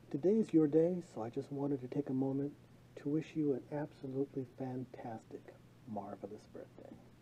Today is your day, so I just wanted to take a moment to wish you an absolutely fantastic, marvelous birthday.